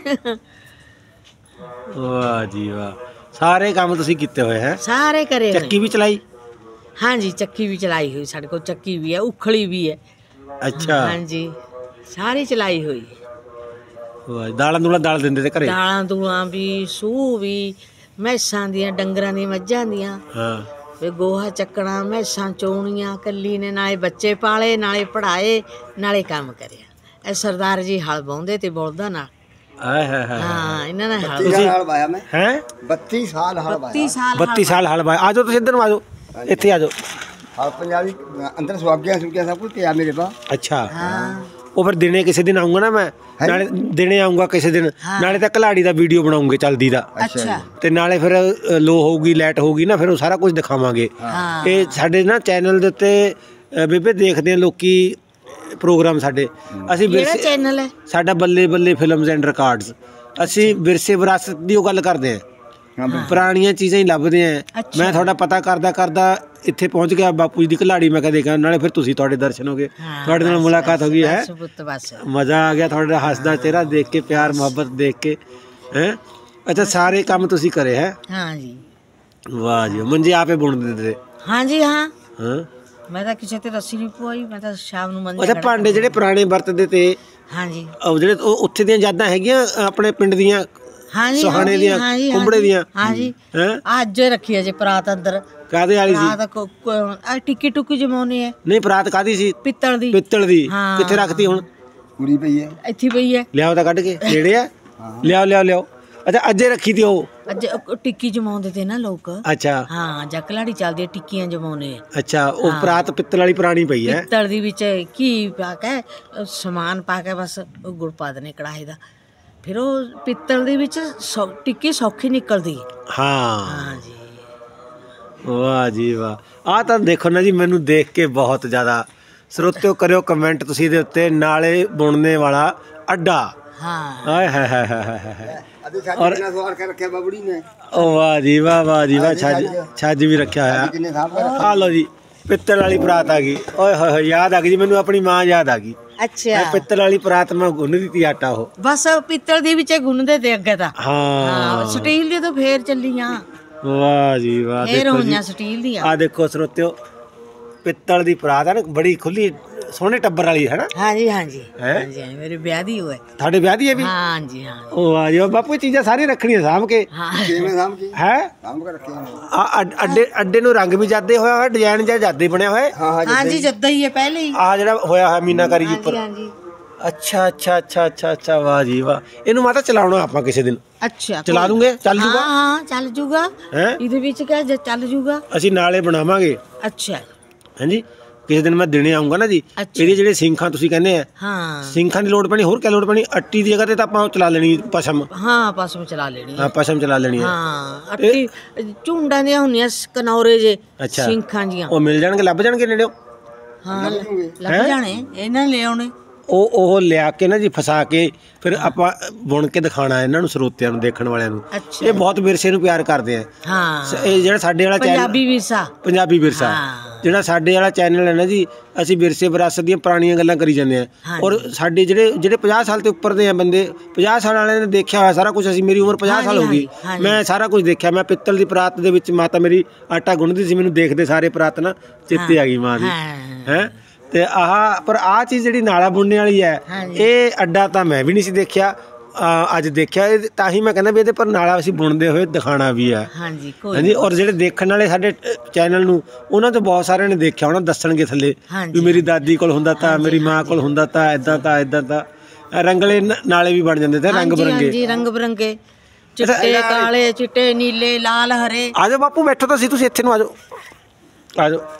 ਵਾਹ ਜੀ ਵਾਹ, ਸਾਰੇ ਕੰਮ ਤੁਸੀਂ ਕੀਤੇ ਹੋਏ ਹੈ?
ਸਾਰੇ ਕਰੇ ਹੋਏ।
ਚੱਕੀ ਵੀ ਚਲਾਈ?
ਹਾਂਜੀ, ਚੱਕੀ ਵੀ ਚਲਾਈ ਹੋਈ ਸਾਡੇ ਕੋਲ, ਚੱਕੀ ਵੀ ਹੈ, ਉਖਲੀ ਵੀ ਹੈ।
ਅੱਛਾ,
ਹਾਂਜੀ, ਸਾਰੀ ਚਲਾਈ ਹੋਈ।
ਵਾਹ, ਦਾਲਾਂ ਦੂਲਾਂ ਦਾਲ ਦਿੰਦੇ ਤੇ ਘਰੇ?
ਦਾਲਾਂ ਦੂਲਾਂ ਵੀ, ਸੂਹ ਵੀ, ਮੈਸਾਂ ਦੀਆਂ, ਡੰਗਰਾਂ ਦੀਆਂ, ਮੱਝਾਂ ਦੀਆਂ।
ਹਾਂ,
ਵੀ ਗੋਹਾ ਚੱਕਣਾ, ਮੈਸਾਂ ਚੋਣੀਆਂ, ਕੱਲੀ ਨੇ ਨਾਲੇ ਬੱਚੇ ਪਾਲੇ, ਨਾਲੇ ਪੜ੍ਹਾਏ, ਨਾਲੇ ਕੰਮ ਕਰਿਆ। ਇਹ ਸਰਦਾਰ ਜੀ ਹਲ ਵਾਹੁੰਦੇ ਤੇ ਬਲਦਾਂ ਨਾਲ।
ਆਏ ਹਾਏ ਹਾਏ।
ਹਾਂ, ਇਹਨਾਂ ਨੇ ਹਲ
ਬੱਤੀ ਸਾਲ ਹਲ ਵਾਇਆ ਮੈਂ।
ਹੈ?
ਬੱਤੀ ਸਾਲ ਹਲ ਵਾਇਆ।
ਬੱਤੀ ਸਾਲ
ਬੱਤੀ ਸਾਲ ਹਲ ਵਾਇਆ। ਆ ਜਾਓ ਤੁਸੀਂ ਇੱਧਰ ਨੂੰ, ਆ ਜਾਓ, ਇੱਥੇ ਆ ਜਾਓ।
ਹਲ ਪੰਜਾਬੀ ਅੰਦਰ ਸੁਆਗਿਆ ਸੁਗਿਆ ਸਭ ਕੁਝ ਪਿਆ ਮੇਰੇ ਪਾ।
ਅੱਛਾ,
ਹਾਂ,
ਉਹ ਫਿਰ ਦਿਨੇ ਕਿਸੇ ਦਿਨ ਆਉਂਗਾ ਨਾ ਮੈਂ, ਨਾਲੇ ਦਿਨੇ ਆਉਂਗਾ ਕਿਸੇ ਦਿਨ, ਨਾਲੇ ਤਾਂ ਕਲਾੜੀ ਦਾ ਵੀਡੀਓ ਬਣਾਉਂਗੇ ਚੱਲਦੀ ਦਾ,
ਅੱਛਾ।
ਤੇ ਨਾਲੇ ਫਿਰ ਅ, ਲੋ ਹੋਊਗੀ, ਲਾਈਟ ਹੋਊਗੀ ਨਾ, ਫਿਰ ਉਹ ਸਾਰਾ ਕੁਝ ਦਿਖਾਵਾਂਗੇ।
ਹਾਂ,
ਇਹ ਸਾਡੇ ਨਾ ਚੈਨਲ ਦੇ ਉੱਤੇ ਅ, ਬੇਬੇ ਦੇਖਦੇ ਆ ਲੋਕੀ ਪ੍ਰੋਗਰਾਮ ਸਾਡੇ। ਅਸੀਂ
ਕਿਹੜਾ
ਵਿਰਸੇ,
ਚੈਨਲ ਹੈ?
ਸਾਡਾ ਬੱਲੇ ਬੱਲੇ ਫਿਲਮਸ ਐਂਡ ਰਿਕਾਰਡਸ। ਅਸੀਂ ਵਿਰਸੇ ਵਿਰਾਸਤ ਦੀ ਉਹ ਗੱਲ ਕਰਦੇ ਹਾਂ,
ਹਾਂ,
ਪੁਰਾਣੀਆਂ ਚੀਜ਼ਾਂ ਹੀ ਲੱਭਦੇ ਆ।
ਅੱਛਾ।
ਮੈਂ ਤੁਹਾਡਾ ਪਤਾ ਕਰਦਾ ਕਰਦਾ ਇੱਥੇ ਪਹੁੰਚ ਗਿਆ, ਬਾਪੂ ਜੀ ਦੀ ਕਲਾੜੀ ਮੈਂ ਕਦੇ ਦੇਖਿਆ, ਨਾਲੇ ਫਿਰ ਤੁਸੀਂ, ਤੁਹਾਡੇ ਦਰਸ਼ਨ ਹੋ ਗਏ,
ਹਾਂ,
ਤੁਹਾਡੇ ਨਾਲ
ਬਸ,
ਮੁਲਾਕਾਤ ਹੋ ਗਈ ਹੈ।
ਬਸ ਪੁੱਤ ਬਸ।
ਮਜ਼ਾ ਆ ਗਿਆ ਤੁਹਾਡਾ ਹੱਸਦਾ ਚਿਹਰਾ ਦੇਖ ਕੇ, ਪਿਆਰ ਮੁਹੱਬਤ ਦੇਖ ਕੇ ਹੈ। ਅੱਛਾ, ਸਾਰੇ ਕੰਮ ਤੁਸੀਂ ਕਰੇ ਹੈ?
ਹਾਂ ਜੀ।
ਵਾਹ ਜੀ, ਮੰਜੇ ਆਪੇ ਬੁਣ ਦਿੰਦੇ ਤੇ?
ਹਾਂ ਜੀ, ਹਾਂ।
ਹਾਂ,
ਮੈਂ ਤਾਂ ਕਿਸੇ ਤੇ ਰੱਸੀ ਨਹੀਂ ਪਵਾਈ, ਮੈਂ ਤਾਂ ਸ਼ਾਮ ਨੂੰ ਮੰਜਾ
ਅੱਛਾ,
ਖੜਾ
ਭਾਂਡੇ ਜਿਹੜੇ ਪੁਰਾਣੇ ਵਰਤਦੇ ਤੇ,
ਹਾਂ ਜੀ,
ਉਹ ਜਿਹੜੇ ਉਹ ਉੱਥੇ ਦੀਆਂ ਯਾਦਾਂ ਹੈਗੀਆਂ ਆਪਣੇ ਪਿੰਡ ਦੀਆਂ,
ਹਾਂ ਜੀ,
ਸੁਹਾਣੇ
ਹਾਂ ਜੀ,
ਦੀਆਂ,
ਹਾਂ ਜੀ,
ਕੁੰਬੜੇ ਦੀਆਂ?
ਹਾਂ ਜੀ।
ਹੈ,
ਅੱਜ ਰੱਖੀ ਅਜੇ ਪਰਾਤ ਅੰਦਰ।
ਕਾਹਦੇ ਵਾਲੀ ਸੀ?
ਪਰਾਤ ਆ ਟਿੱਕੀ ਟੁੱਕੀ ਜਮਾਉਣੀ ਹੈ,
ਨਹੀਂ, ਪਰਾਤ ਕਾਹਦੀ ਸੀ?
ਪਿੱਤਲ ਦੀ।
ਪਿੱਤਲ ਦੀ?
ਹਾਂ।
ਕਿੱਥੇ ਰੱਖਤੀ ਹੁਣ?
ਪੂਰੀ ਪਈ ਹੈ।
ਇੱਥੇ ਪਈ ਹੈ।
ਲਿਆਓ ਤਾਂ ਕੱਢ ਕੇ, ਨੇੜੇ ਆ, ਲਿਆਓ ਲਿਆਓ ਲਿਆਓ। ਅੱਛਾ, ਅੱਜੇ ਰੱਖੀ ਤੀ ਉਹ?
ਅੱਜ ਉਹ ਟਿੱਕੀ ਜਮਾਉਂਦੇ ਤੇ ਨਾ ਲੋਕ।
ਅੱਛਾ
ਹਾਂ ਜਾਂ ਕਲਾੜੀ ਚੱਲਦੀ ਆ, ਟਿੱਕੀਆਂ ਜਮਾਉਣੇ ਆ।
ਅੱਛਾ ਉਹ ਪਰਾਤ ਪਿੱਤਲ ਵਾਲੀ ਪੁਰਾਣੀ ਪਈ ਹੈ।
ਪਿੱਤਲ ਦੀ ਵਿੱਚ ਘੀ ਪਾ ਕੇ ਸਮਾਨ ਪਾ ਕੇ ਬਸ ਉਹ ਗੁੜ ਪਾ ਦੇਣੇ ਕੜਾਹੀ ਦਾ, ਫਿਰ ਉਹ ਪਿੱਤਲ ਦੇ ਵਿੱਚ ਸੌ- ਟਿੱਕੀ ਸੌਖੀ ਨਿਕਲਦੀ ਹੈ।
ਹਾਂ
ਹਾਂ ਜੀ।
ਵਾਹ ਜੀ ਵਾਹ। ਆਹ ਤਾਂ ਦੇਖੋ ਨਾ ਜੀ, ਮੈਨੂੰ ਦੇਖ ਕੇ ਬਹੁਤ ਜ਼ਿਆਦਾ ਸਰੋਤਿਓ ਕਰਿਓ ਕਮੈਂਟ ਤੁਸੀਂ ਇਹਦੇ ਉੱਤੇ, ਨਾਲੇ ਬੁਣਨੇ ਵਾਲਾ ਅੱਡਾ।
ਹਾਂ
ਆਏ ਹਾਏ ਹਾਏ ਹਾਏ ਹਾਏ ਹਾਏ।
ਅਦੇ ਸਾਡੇ ਕਿੰਨਾ ਸਵਾਰ ਕੇ ਰੱਖਿਆ ਬਾਬੜੀ ਨੇ।
ਉਹ ਵਾਹ ਜੀ ਵਾਹ, ਵਾਹ ਜੀ ਵਾਹ। ਛੱਜ ਛੱਜ ਵੀ ਰੱਖਿਆ ਹੋਇਆ।
ਕਿੰਨੇ ਸਾਹਬ ਕਰ
ਆ ਲਓ ਜੀ, ਪਿੱਤਲ ਵਾਲੀ ਪਰਾਤ ਆ ਗਈ। ਓਏ ਹੋਏ ਹੋਏ, ਯਾਦ ਆ ਗਈ ਜੀ ਮੈਨੂੰ, ਆਪਣੀ ਮਾਂ ਯਾਦ ਆ ਗਈ।
ਅੱਛਾ
ਪਿੱਤਲ ਵਾਲੀ ਪਰਾਤ ਮੈਂ ਗੁੰਨ ਦਿੱਤੀ ਆਟਾ ਉਹ।
ਬਸ ਪਿੱਤਲ ਦੀ ਵਿੱਚ ਗੁੰਨਦੇ ਤੇ ਅੱਗੇ ਤਾਂ।
ਹਾਂ
ਹਾਂ ਸਟੀਲ ਦੀ ਤਾਂ ਫੇਰ ਚੱਲੀਆਂ,
ਵਾਹ ਜੀ ਵਾਹ।
ਫੇਰ
ਦੇਖੋ ਜੀ
ਹੋਈਆਂ ਸਟੀਲ ਦੀਆਂ।
ਆ ਦੇਖੋ ਸਰੋਤਿਓ, ਪਿੱਤਲ ਦੀ ਪਰਾਤ ਹੈ ਨਾ, ਬੜੀ ਖੁੱਲੀ ਸੋਹਣੇ ਟੱਬਰ ਵਾਲੀ ਹੈ ਨਾ।
ਹਾਂਜੀ ਹਾਂਜੀ
ਹੈਂ?
ਹਾਂਜੀ ਹਾਂਜੀ, ਮੇਰੇ ਵਿਆਹ ਦੀ ਹੋਏ।
ਤੁਹਾਡੇ ਵਿਆਹ ਦੀ ਹੈ ਵੀ?
ਹਾਂਜੀ ਹਾਂ
ਉਹ ਵਾਹ ਜੀ ਵਾਹ। ਬਾਪੂ ਇਹ ਚੀਜ਼ਾਂ ਸਾਰੀਆਂ ਰੱਖਣੀਆਂ ਸਾਂਭ ਕੇ
ਹਾਂ
ਕਿਵੇਂ ਸਾਹਮ ਕੀ
ਹੈ।
ਸਾਹਮ ਕੇ ਰੱਖੇ ਨੇ।
ਆ ਅੱਡੇ ਅੱਡੇ ਨੂੰ ਰੰਗ ਵੀ ਜਾਦੇ ਹੋਇਆ ਹੋਇਆ, ਡਿਜ਼ਾਈਨ ਜਿਹਾ ਜਾਦੇ ਬਣਿਆ ਹੋਇਆ।
ਹਾਂ ਹਾਂ
ਹਾਂਜੀ ਜੱਦਾ ਹੀ ਹੈ ਪਹਿਲੇ ਹੀ।
ਆ ਜਿਹੜਾ ਹੋਇਆ ਹੋਇਆ ਮੀਨਾਕਾਰੀ ਜੀ ਉੱਪਰ।
ਹਾਂਜੀ
ਅੱਛਾ ਅੱਛਾ ਅੱਛਾ ਅੱਛਾ ਅੱਛਾ, ਵਾਹ ਜੀ ਵਾਹ। ਇਹਨੂੰ ਮਾਤਾ ਚਲਾਉਣਾ ਆਪਾਂ ਕਿਸੇ ਦਿਨ,
ਅੱਛਾ
ਚਲਾ ਦੂੰਗੇ, ਚੱਲ
ਹਾਂ
ਜੂਗਾ
ਹਾਂ ਚੱਲ ਜੂਗਾ।
ਹੈ।
ਇਹਦੇ ਵਿੱਚ ਕਿਆ ਜੇ ਚੱਲ ਜੂਗਾ।
ਅਸੀਂ ਨਾਲੇ ਬਣਾਵਾਂਗੇ।
ਅੱਛਾ
ਹਾਂਜੀ ਕਿਸੇ ਦਿਨ ਮੈਂ ਦਿਨੇ ਆਉਂਗਾ ਨਾ ਜੀ।
ਅੱਛਾ।
ਇਹਦੇ ਜਿਹੜੇ ਸਿੰਖਾਂ ਤੁਸੀਂ ਕਹਿੰਦੇ ਆ,
ਹਾਂ
ਸਿੰਖਾਂ ਦੀ ਲੋੜ ਪੈਣੀ, ਹੋਰ ਕਿਆ ਲੋੜ ਪੈਣੀ? ਅੱਟੀ ਦੀ ਜਗ੍ਹਾ ਤੇ ਤਾਂ ਆਪਾਂ ਉਹ ਚਲਾ ਲੈਣੀ ਪਸ਼ਮ।
ਹਾਂ ਪਸਮ ਚਲਾ ਲੈਣੀ ਹੈ।
ਹਾਂ ਪਸ਼ਮ ਚਲਾ ਲੈਣੀ ਹੈ।
ਹਾਂ ਅੱਟੀ ਝੁੰਡਾਂ ਦੀਆਂ ਹੁੰਦੀਆਂ ਕਨੌਰੇ ਜੇ
ਅੱਛਾ।
ਸਿੰਖਾਂ ਜੀਆਂ।
ਉਹ ਮਿਲ ਜਾਣਗੇ, ਲੱਭ ਜਾਣਗੇ ਨੇੜਿਓ।
ਹਾਂ
ਜੂਗੇ।
ਲੱਗ ਜਾਣੇ ਇਹਨਾਂ ਲੈ ਆਉਣੇ।
ਉਹ ਉਹ ਲਿਆ ਕੇ ਨਾ ਜੀ ਫਸਾ ਕੇ, ਫਿਰ ਆਪਾਂ ਬੁਣ ਕੇ ਦਿਖਾਣਾ ਇਹਨਾਂ ਨੂੰ, ਸਰੋਤਿਆਂ ਨੂੰ, ਦੇਖਣ ਵਾਲਿਆਂ ਨੂੰ।
ਅੱਛਾ
ਇਹ ਬਹੁਤ ਵਿਰਸੇ ਨੂੰ ਪਿਆਰ ਕਰਦੇ ਆ।
ਹਾਂ
ਇਹ ਜਿਹੜਾ ਸਾਡੇ ਵਾਲਾ ਚੈਨਲ,
ਪੰਜਾਬੀ ਵਿਰਸਾ।
ਪੰਜਾਬੀ ਵਿਰਸਾ,
ਹਾਂ।
ਜਿਹੜਾ ਸਾਡੇ ਵਾਲਾ ਚੈਨਲ ਹੈ ਨਾ ਜੀ, ਅਸੀਂ ਵਿਰਸੇ ਵਿਰਾਸਤ ਦੀਆਂ ਪੁਰਾਣੀਆਂ ਗੱਲਾਂ ਕਰੀ ਜਾਂਦੇ ਆ।
ਹਾਂਜੀ।
ਔਰ ਸਾਡੇ ਜਿਹੜੇ ਜਿਹੜੇ ਪੰਜਾਹ ਸਾਲ ਤੋਂ ਉੱਪਰ ਦੇ ਆ ਬੰਦੇ, ਪੰਜਾਹ ਸਾਲ ਵਾਲਿਆਂ ਨੇ ਦੇਖਿਆ ਹੋਇਆ ਸਾਰਾ ਕੁਝ। ਅਸੀਂ, ਮੇਰੀ ਉਮਰ ਪੰਜਾਹ ਸਾਲ ਹੋ ਗਈ,
ਹਾਂਜੀ, ਹਾਂਜੀ।
ਮੈਂ ਸਾਰਾ ਕੁਝ ਦੇਖਿਆ। ਮੈਂ ਪਿੱਤਲ ਦੀ ਪਰਾਤ ਦੇ ਵਿੱਚ ਮਾਤਾ ਮੇਰੀ ਆਟਾ ਗੁੰਨਦੀ ਸੀ, ਮੈਨੂੰ ਦੇਖਦੇ ਸਾਰੇ ਪਰਾਤ ਨਾ ਚੇਤੇ ਆ ਗਈ ਮਾਂ ਦੀ।
ਹਾਂ।
ਹੈ ਤੇ ਆਹ ਪਰ ਆਹ ਚੀਜ਼ ਜਿਹੜੀ ਨਾਲਾ ਬੁਣਨੇ ਵਾਲੀ ਹੈ,
ਹਾਂਜੀ।
ਇਹ ਅੱਡਾ ਤਾਂ ਮੈਂ ਵੀ ਨਹੀਂ ਸੀ ਦੇਖਿਆ। ਅ, ਅੱਜ ਦੇਖਿਆ ਇਹ, ਤਾਂ ਹੀ ਮੈਂ ਕਹਿੰਦਾ ਵੀ ਇਹਦੇ ਪਰ ਨਾਲਾ ਅਸੀਂ ਬੁਣਦੇ ਹੋਏ ਦਿਖਾਣਾ ਵੀ ਹੈ।
ਹਾਂਜੀ ਕੋਈ
ਹਾਂਜੀ। ਔਰ ਜਿਹੜੇ ਦੇਖਣ ਵਾਲੇ ਸਾਡੇ ਚੈਨਲ ਨੂੰ, ਉਹਨਾਂ ਤੋਂ ਬਹੁਤ ਸਾਰਿਆਂ ਨੇ ਦੇਖਿਆ ਹੋਣਾ, ਦੱਸਣਗੇ ਥੱਲੇ
ਹਾਂਜੀ।
ਵੀ ਮੇਰੀ ਦਾਦੀ ਕੋਲ ਹੁੰਦਾ ਤਾਂ, ਮੇਰੀ ਮਾਂ ਕੋਲ ਹੁੰਦਾ ਤਾਂ, ਇਦਾਂ ਤਾਂ ਇਦਾਂ ਤਾਂ। ਰੰਗਲੇ ਨ- ਨਾਲੇ ਵੀ ਬਣ ਜਾਂਦੇ ਤੇ, ਰੰਗ
ਹਾਂਜੀ,
ਬਰੰਗੇ।
ਹਾਂਜੀ ਰੰਗ ਬਰੰਗੇ, ਚਿੱਟੇ ਕਾਲੇ, ਚਿੱਟੇ ਨੀਲੇ ਲਾਲ ਹਰੇ।
ਆ ਜਾਓ ਬਾਪੂ, ਬੈਠੋ ਤਾਂ ਸੀ ਤੁਸੀਂ ਇੱਥੇ ਨੂੰ, ਆ ਜਾਓ ਆ ਜਾਓ।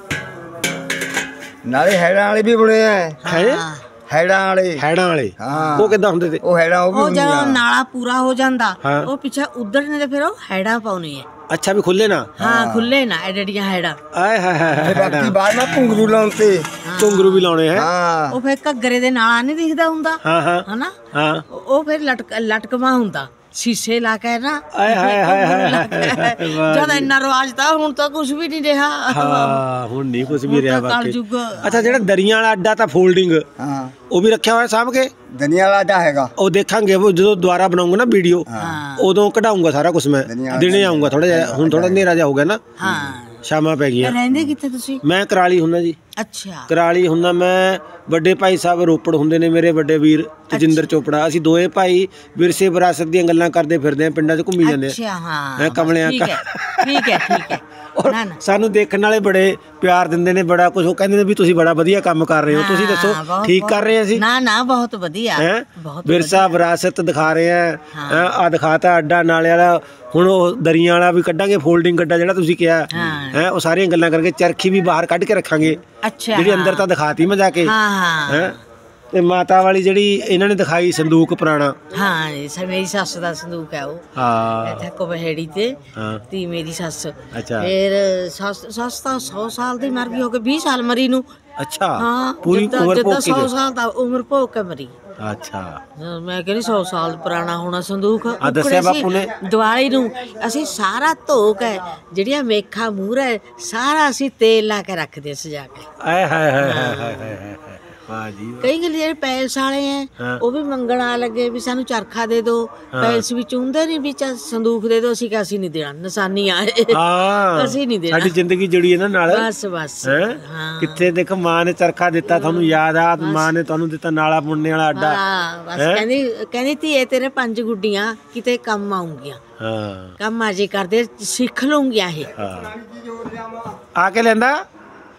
ਨਾਲੇ ਹੈੜਾਂ ਵਾਲੇ ਵੀ ਬੁਣੇ ਆ।
ਹੈ
ਹੈੜਾਂ ਵਾਲੇ।
ਹੈੜਾਂ ਵਾਲੇ
ਹਾਂ।
ਉਹ ਕਿੱਦਾਂ ਹੁੰਦੇ ਤੇ?
ਉਹ ਹੈੜਾਂ ਉਹ ਵੀ
ਉਹ ਜਦੋਂ
ਹੁੰਦੀਆਂ।
ਨਾਲਾ ਪੂਰਾ ਹੋ ਜਾਂਦਾ
ਹਾਂ।
ਉਹ ਪਿੱਛੇ ਉਧੜਨੇ ਤੇ ਫਿਰ ਉਹ ਹੈੜਾਂ ਪਾਉਣੀ ਹੈ।
ਅੱਛਾ ਵੀ ਖੁੱਲੇ ਨਾ।
ਹਾਂ ਖੁੱਲੇ ਨਾ ਐਡੜੀਆਂ ਹੈੜਾਂ।
ਆਏ ਹਾਏ ਹਾਏ
ਤੇ
ਹਾਏ।
ਬਾਕੀ ਬਾਅਦ ਨਾਲ ਘੁੰਗਰੂ ਲਾਉਣ ਤੇ।
ਘੁੰਗਰੂ ਵੀ ਲਾਉਣੇ ਹੈ।
ਹਾਂ
ਉਹ ਫਿਰ ਘੱਗਰੇ ਦੇ ਨਾਲਾ ਨਹੀਂ ਦਿਖਦਾ ਹੁੰਦਾ
ਹਾਂ ਹਾਂ
ਹਨਾ।
ਹਾਂ।
ਉਹ ਫਿਰ ਲਟਕ ਲਟਕਵਾ ਹੁੰਦਾ ਸ਼ੀਸ਼ੇ ਲਾ ਕੇ ਨਾ।
ਆਏ ਹਾਏ ਹਾਏ ਹਾਏ ਹਾਏ। ਵਾਹ
ਜਦ ਇੰਨਾ ਰਿਵਾਜ ਤਾਂ ਹੁਣ ਤਾਂ ਕੁਝ ਵੀ ਨਹੀਂ ਰਿਹਾ।
ਹਾਂ ਹੁਣ ਨਹੀਂ ਕੁਝ ਵੀ
ਹੁਣ
ਰਿਹਾ
ਤਾਂ
ਬਾਕੀ।
ਕਲਯੁੱਗ।
ਅੱਛਾ ਜਿਹੜਾ ਦਰੀਆਂ ਵਾਲਾ ਅੱਡਾ ਤਾਂ ਫੋਲਡਿੰਗ,
ਹਾਂ
ਉਹ ਵੀ ਰੱਖਿਆ ਹੋਇਆ ਸਾਂਭ ਕੇ?
ਦਨੀਆ ਵਾਲਾ ਦਾ ਹੈਗਾ।
ਉਹ ਦੇਖਾਂਗੇ, ਉਹ ਜਦੋਂ ਦੁਬਾਰਾ ਬਣਾਉਂਗਾ ਨਾ ਵੀਡੀਓ,
ਹਾਂ
ਉਦੋਂ ਕਢਾਉਂਗਾ ਸਾਰਾ ਕੁਝ ਮੈਂ।
ਦਰੀਆਂ ਵਾਲਾ
ਦਿਨੇ ਆਉਂਗਾ ਥੋੜਾ ਜਿਹਾ, ਹੁਣ ਥੋੜਾ ਹਨੇਰਾ ਜਿਹਾ ਹੋ ਗਿਆ ਨਾ,
ਹਾਂ।
ਸ਼ਾਮਾਂ ਪੈ ਗਈਆਂ।
ਰਹਿੰਦੇ ਕਿੱਥੇ ਤੁਸੀਂ?
ਮੈਂ ਕਰਾਲੀ ਹੁੰਨਾ ਜੀ,
ਅੱਛਾ
ਕਰਾਲੀ ਹੁੰਨਾ ਮੈਂ। ਵੱਡੇ ਭਾਈ ਸਾਹਿਬ ਰੋਪੜ ਹੁੰਦੇ ਨੇ ਮੇਰੇ ਵੱਡੇ ਵੀਰ ਤਜਿੰਦਰ ਚੋਪੜਾ। ਅਸੀਂ ਦੋਏ ਭਾਈ ਵਿਰਸੇ ਵਿਰਾਸਤ ਦੀਆਂ ਗੱਲਾਂ ਕਰਦੇ ਫਿਰਦੇ ਆ, ਪਿੰਡਾਂ 'ਚ ਘੁੰਮੀ ਜਾਂਦੇ ਆ।
ਅੱਛਾ ਹਾਂ
ਹੈਂ, ਕਮਲਿਆਂ
ਠੀਕ ਹੈ ਠੀਕ ਹੈ ਠੀਕ ਹੈ।
ਔਰ
ਨਾ ਨਾ
ਸਾਨੂੰ ਦੇਖਣ ਵਾਲੇ ਬੜੇ ਪਿਆਰ ਦਿੰਦੇ ਨੇ, ਬੜਾ ਕੁਝ। ਉਹ ਕਹਿੰਦੇ ਨੇ ਵੀ ਤੁਸੀਂ ਬੜਾ ਵਧੀਆ ਕੰਮ ਕਰ ਰਹੇ ਹੋ। ਤੁਸੀਂ ਦੱਸੋ
ਹਾਂ, ਬਹੁਤ-
ਠੀਕ ਕਰ ਰਹੇ ਆ ਅਸੀਂ?
ਨਾ ਨਾ ਬਹੁਤ ਵਧੀਆ
ਹੈ
ਬਹੁਤ
ਵਿਰਸਾ ਵਿਰਾਸਤ ਦਿਖਾ ਰਹੇ ਆ।
ਹਾਂ।
ਆ ਦਿਖਾਤਾ ਅੱਡਾ ਨਾਲੇ ਵਾਲਾ। ਹੁਣ ਉਹ ਦਰੀਆਂ ਵਾਲਾ ਵੀ ਕੱਢਾਂਗੇ, ਫੋਲਡਿੰਗ ਗੱਡਾ ਜਿਹੜਾ ਤੁਸੀਂ ਕਿਹਾ
ਹਾਂ।
ਹੈ। ਉਹ ਸਾਰੀਆਂ ਗੱਲਾਂ ਕਰਕੇ ਚਰਖੀ ਵੀ ਬਾਹਰ ਕੱਢ ਕੇ ਰੱਖਾਂਗੇ,
ਅੱਛਾ
ਜਿਹੜੀ
ਹਾਂ।
ਅੰਦਰ ਤਾਂ ਦਿਖਾਤੀ ਮੈਂ ਜਾ ਕੇ।
ਹਾਂ ਹਾਂ
ਹੈ ਤੇ ਮਾਤਾ ਵਾਲੀ ਜਿਹੜੀ ਇਹਨਾਂ ਨੇ ਦਿਖਾਈ ਸੰਦੂਕ ਪੁਰਾਣਾ।
ਹਾਂ ਇਹ ਸ- ਮੇਰੀ ਸੱਸ ਦਾ ਸੰਦੂਕ ਹੈ ਉਹ
ਹਾਂ
ਇੱਥੇ ਕੋਬਹੇੜੀ ਤੇ।
ਹਾਂ
ਤੀ ਮੇਰੀ ਸੱਸ
ਅੱਛਾ
ਫਿਰ ਸੱਸ ਸੱਸ ਤਾਂ ਸੌ ਸਾਲ ਦੀ ਮਰ ਗਈ, ਹੋ ਕੇ ਵੀਹ ਸਾਲ ਮਰੀ ਨੂੰ।
ਅੱਛਾ
ਹਾਂ
ਪੂਰੀ
ਜਿੱਦਾਂ-
ਉਮਰ
ਜਿੱਦਾਂ
ਭੋਗ ਕੇ
ਸੌ
ਗਏ।
ਸਾਲ ਦਾ ਉਮਰ ਭੋਗ ਕੇ ਮਰੀ।
ਅੱਛਾ
ਹਾਂ, ਮੈਂ ਕਹਿੰਦੀ ਸੌ ਸਾਲ ਪੁਰਾਣਾ ਹੋਣਾ ਸੰਦੂਕ।
ਆ ਦੱਸਿਆ
ਉੱਕੜੇ ਸੀ
ਬਾਪੂ ਨੇ।
ਦੀਵਾਲੀ ਨੂੰ ਅਸੀਂ ਸਾਰਾ ਧੋ ਕੇ, ਜਿਹੜੀਆਂ ਮੇਖਾਂ ਮੂਹਰੇ ਹੈ, ਸਾਰਾ ਅਸੀਂ ਤੇਲ ਲਾ ਕੇ ਰੱਖਦੇ ਸਜਾ ਕੇ।
ਆਏ ਹਾਏ ਹਾਏ ਹਾਏ ਹਾਏ ਹਾਏ ਹਾਏ। ਵਾਹ ਜੀ ਵਾਹ।
ਕਈ ਗੱਲ ਜਿਹੜੇ ਪੈਲਸ ਵਾਲੇ
ਹਾਂ।
ਹੈ ਉਹ ਵੀ ਮੰਗਣ ਆ ਲੱਗੇ ਵੀ ਸਾਨੂੰ ਚਰਖਾ ਦੇ ਦਿਓ। ਪੈਲਸ ਵਿੱਚ ਹੁੰਦੇ ਨਹੀਂ ਵੀ ਚੱਲ ਸੰਦੂਕ ਦੇ ਦਿਓ। ਅਸੀਂ ਕਿਹਾ ਅਸੀਂ ਨਹੀਂ ਦੇਣਾ, ਨਿਸ਼ਾਨੀ ਆਏ।
ਹਾਂ
ਅਸੀਂ ਨਹੀਂ ਦੇਣਾ।
ਸਾਡੀ ਜ਼ਿੰਦਗੀ ਜੁੜੀ ਹੈ ਨਾ ਨਾਲ।
ਬਸ ਬਸ
ਹੈਂ?
ਹਾਂ
ਕਿੱਥੇ ਦੇਖ, ਮਾਂ ਨੇ ਚਰਖਾ ਦਿੱਤਾ, ਤੁਹਾਨੂੰ ਯਾਦ ਆ? ਮਾਂ ਨੇ ਤੁਹਾਨੂੰ ਦਿੱਤਾ ਨਾਲਾ ਬੁਣਨੇ ਵਾਲਾ ਅੱਡਾ।
ਹਾਂ ਬਸ
ਹੈਂ?
ਕਹਿੰਦੀ ਕਹਿੰਦੀ ਧੀਏ ਤੇਰੇ ਪੰਜ ਗੁੱਡੀਆਂ ਕਿਤੇ ਕੰਮ ਆਉਂਗੀਆਂ,
ਹਾਂ
ਕੰਮ ਆਜੇ ਕਰਦੇ ਸਿੱਖ ਲੂੰਗੀਆਂ ਇਹ।
ਹਾਂ ਆ ਕੇ ਲੈਂਦਾ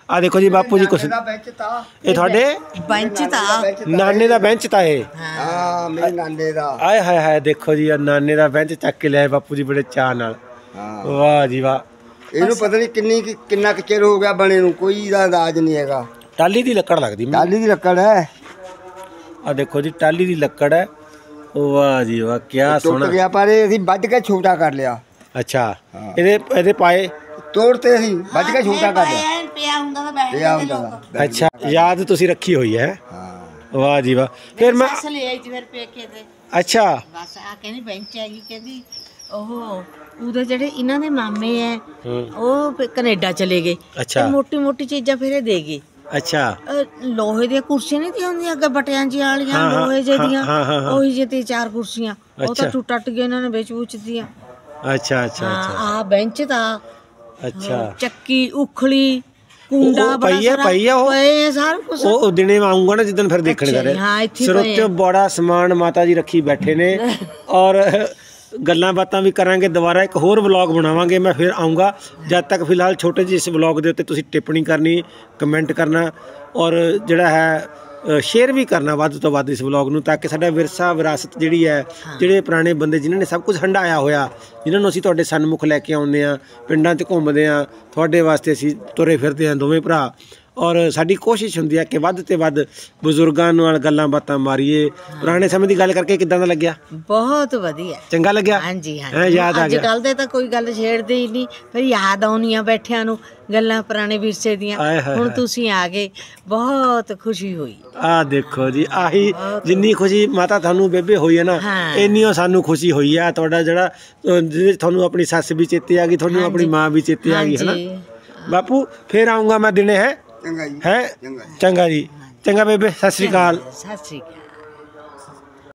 ਆ ਦੇਖੋ ਜੀ ਬਾਪੂ ਜੀ ਕੁਛ
ਇਹਦਾ ਬੈਂਚ ਤਾਂ
ਇਹ ਤੁਹਾਡੇ
ਬੈਂਚ ਤਾਂ
ਨਾਨੇ ਦਾ ਬੈਂਚ ਤਾਂ ਇਹ
ਹਾਂ ਮੇਰੇ ਨਾਨੇ ਦਾ
ਆਏ ਹਾਏ ਹਾਏ ਦੇਖੋ ਜੀ ਆ ਨਾਨੇ ਦਾ ਬੈਂਚ ਚੱਕ ਕੇ ਲਿਆਏ ਬਾਪੂ ਜੀ ਬੜੇ ਚਾਅ ਨਾਲ
ਹਾਂ
ਵਾਹ ਜੀ ਵਾਹ
ਇਹਨੂੰ ਪਤਾ ਨਹੀਂ ਕਿੰਨੀ ਕੁ- ਕਿੰਨਾ ਕੁ ਚਿਰ ਹੋ ਗਿਆ ਬਣੇ ਨੂੰ ਕੋਈ ਇਹਦਾ ਅੰਦਾਜ਼ ਨਹੀਂ ਹੈਗਾ
ਟਾਲੀ ਦੀ ਲੱਕੜ ਲੱਗਦੀ ਮੈਨੂੰ
ਟਾਲੀ ਦੀ ਲੱਕੜ ਹੈ
ਆ ਦੇਖੋ ਜੀ ਟਾਲੀ ਦੀ ਲੱਕੜ ਹੈ ਵਾਹ ਜੀ ਵਾਹ ਕੀ
ਟੁੱਟ
ਸੋਹਣਾ
ਗਿਆ ਪਰ ਇਹ ਅਸੀਂ ਵੱਢ ਕੇ ਛੋਟਾ ਕਰ ਲਿਆ
ਅੱਛਾ
ਹਾਂ।
ਇਹਦੇ ਇਹਦੇ ਪਾਏ
ਤੋੜਤੇ ਅਸੀਂ ਵੱਢ ਕੇ ਛੋਟਾ ਕਰ ਲਿਆ
ਪਿਆ ਹੁੰਦਾ ਤਾਂ ਬੈਠ
ਇਹ ਹੁੰਦਾ ਦਾ
ਅੱਛਾ ਯਾਦ ਤੁਸੀਂ ਰੱਖੀ ਹੋਈ ਹੈ
ਹਾਂ
ਵਾਹ ਜੀ ਵਾਹ ਫਿਰ ਮੈਂ
ਸੱਸ ਲੈ ਆਈ ਤੇ ਫਿਰ ਪੇਕੇ ਤੇ
ਅੱਛਾ
ਬਸ ਆ ਕਹਿੰਦੀ ਬੈਂਚ ਹੈਗੀ ਕਹਿੰਦੀ ਉਹ ਉਹਦੇ ਜਿਹੜੇ ਇਹਨਾਂ ਦੇ ਮਾਮੇ ਐ
ਹੂੰ
ਉਹ ਫਿਰ ਕੈਨੇਡਾ ਚਲੇ ਗਏ
ਅੱਛਾ
ਮੋਟੀ ਮੋਟੀ ਚੀਜ਼ਾਂ ਫਿਰ ਇਹ ਦੇ ਗਏ
ਅੱਛਾ
ਅਹ ਲੋਹੇ ਦੀਆਂ ਕੁਰਸੀਆਂ ਨਹੀਂ ਤੀ ਹੁੰਦੀਆਂ ਅੱਗੇ ਬਟਿਆਂ ਜੀ ਵਾਲੀਆਂ
ਹਾਂ, ਹਾਂ,
ਲੋਹੇ ਜਿਹੇ ਦੀਆਂ
ਹਾਂ, ਹਾਂ, ਹਾਂ।
ਉਹੀ ਜਿਹੇ ਤੇ ਚਾਰ ਕੁਰਸੀਆਂ ਉਹ
ਅੱਛਾ।
ਤਾਂ ਟੁੱਟ ਟੱਟ ਗਏ ਇਹਨਾਂ ਨੇ ਵੇਚ ਵੂਚ ਦੀਆਂ
ਅੱਛਾ ਅੱਛਾ
ਹਾਂ
ਅੱਛਾ
ਆ ਬੈਂਚ ਤਾਂ
ਅੱਛਾ
ਚੱਕੀ ਉਖਲੀ ਕੁੰਡਾ
ਉਹ
ਬੜਾ
ਪਈ ਹੈ,
ਸਾਰਾ
ਪਈ ਹੈ ਉਹ?
ਪਏ ਆ ਸਾਰਾ ਕੁਛ
ਉਹ ਉਹ ਦਿਨੇ ਆਉਂਗਾ ਨਾ ਜਿੱਦਣ ਫਿਰ ਦੇਖਣ
ਅੱਛਾ
ਕਰੇ
ਜੀ, ਹਾਂ, ਇੱਥੇ
ਸਿਰ
ਪਏ
ਉੱਤੇ
ਆ।
ਬੜਾ ਸਮਾਨ ਮਾਤਾ ਜੀ ਰੱਖੀ ਬੈਠੇ ਨੇ ਔਰ ਗੱਲਾਂ ਬਾਤਾਂ ਵੀ ਕਰਾਂਗੇ ਦੁਬਾਰਾ ਇੱਕ ਹੋਰ ਵਲੌਗ ਬਣਾਵਾਂਗੇ ਮੈਂ ਫਿਰ ਆਉਂਗਾ ਜਦ ਤੱਕ ਫਿਲਹਾਲ ਛੋਟੇ ਜਿਹੇ ਇਸ ਵਲੌਗ ਦੇ ਉੱਤੇ ਤੁਸੀਂ ਟਿੱਪਣੀ ਕਰਨੀ ਕਮੈਂਟ ਕਰਨਾ ਔਰ ਜਿਹੜਾ ਹੈ ਸ਼ੇਅਰ ਵੀ ਕਰਨਾ ਵੱਧ ਤੋਂ ਵੱਧ ਇਸ ਵਲੌਗ ਨੂੰ ਤਾਂ ਕਿ ਸਾਡਾ ਵਿਰਸਾ ਵਿਰਾਸਤ ਜਿਹੜੀ ਹੈ ਜਿਹੜੇ ਪੁਰਾਣੇ ਬੰਦੇ ਜਿਨ੍ਹਾਂ ਨੇ ਸਭ ਕੁਝ ਹੰਢਾਇਆ ਹੋਇਆ ਜਿਨ੍ਹਾਂ ਨੂੰ ਅਸੀਂ ਤੁਹਾਡੇ ਸਨਮੁਖ ਲੈ ਕੇ ਆਉਂਦੇ ਹਾਂ ਪਿੰਡਾਂ 'ਚ ਘੁੰਮਦੇ ਹਾਂ ਤੁਹਾਡੇ ਵਾਸਤੇ ਅਸੀਂ ਤੁਰੇ ਫਿਰਦੇ ਹਾਂ ਦੋਵੇਂ ਭਰਾ ਔਰ ਸਾਡੀ ਕੋਸ਼ਿਸ਼ ਹੁੰਦੀ ਹੈ ਕਿ ਵੱਧ ਤੇ ਵੱਧ ਬਜ਼ੁਰਗਾਂ ਨਾਲ ਗੱਲਾਂ ਬਾਤਾਂ ਮਾਰੀਏ ਪੁਰਾਣੇ ਸਮੇਂ ਦੀ ਗੱਲ ਕਰਕੇ ਕਿੱਦਾਂ ਦਾ ਲੱਗਿਆ
ਬਹੁਤ ਵਧੀਆ
ਚੰਗਾ ਲੱਗਿਆ
ਹਾਂਜੀ
ਹੈਂ,
ਹਾਂਜੀ
ਯਾਦ ਆ
ਅੱਜ
ਗਿਆ
ਕੱਲ ਦੇ ਤਾਂ ਕੋਈ ਗੱਲ ਛੇੜਦੇ ਹੀ ਨਹੀਂ ਫਿਰ ਯਾਦ ਆਉਣੀਆਂ ਬੈਠਿਆਂ ਨੂੰ ਗੱਲਾਂ ਪੁਰਾਣੇ ਵਿਰਸੇ ਦੀਆਂ
ਆਏ ਹਾਏ
ਹੁਣ
ਹਾਏ।
ਤੁਸੀਂ ਆ ਗਏ ਬਹੁਤ ਖੁਸ਼ੀ ਹੋਈ
ਆਹ ਦੇਖੋ ਜੀ ਆਹੀ ਜਿੰਨੀ ਖੁਸ਼ੀ ਮਾਤਾ ਤੁਹਾਨੂੰ ਬੇਬੇ ਹੋਈ ਹੈ ਨਾ
ਹਾਂ।
ਇੰਨੀ ਓ ਸਾਨੂੰ ਖੁਸ਼ੀ ਹੋਈ ਆ ਤੁਹਾਡਾ ਜਿਹੜਾ ਅਹ, ਜਿਹਦੇ 'ਚ ਤੁਹਾਨੂੰ ਆਪਣੀ ਸੱਸ ਵੀ ਚੇਤੇ ਆ ਗਈ ਤੁਹਾਨੂੰ ਆਪਣੀ ਮਾਂ ਵੀ ਚੇਤੇ ਆ ਗਈ ਹੈ ਨਾ
ਹਾਂਜੀ।
ਬਾਪੂ ਫੇਰ ਆਉਂਗਾ ਮੈਂ ਦਿਨੇ ਹੈ
ਚੰਗਾ ਜੀ
ਹੈ
ਚੰਗਾ
ਚੰਗਾ ਜੀ ਚੰਗਾ ਬੇਬੇ ਸਤਿ ਸ੍ਰੀ ਅਕਾਲ
ਸਤਿ ਸ੍ਰੀ ਅਕਾਲ